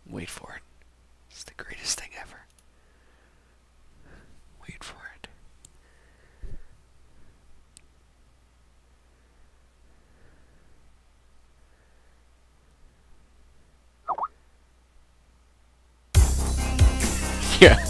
Wait for it. It's the greatest thing ever. Wait for it. Yeah.